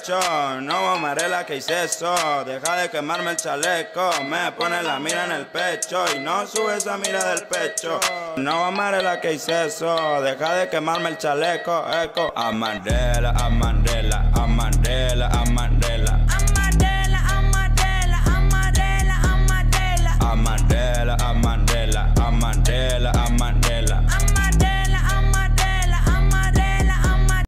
pecho. No, Amarela, que hice eso. Deja de quemarme el chaleco. Me pone la mira en el pecho y no sube esa mira del pecho. No, Amarela, que hice eso. Deja de quemarme el chaleco, eco. Amarela, Amarela, Amarela, Amarela.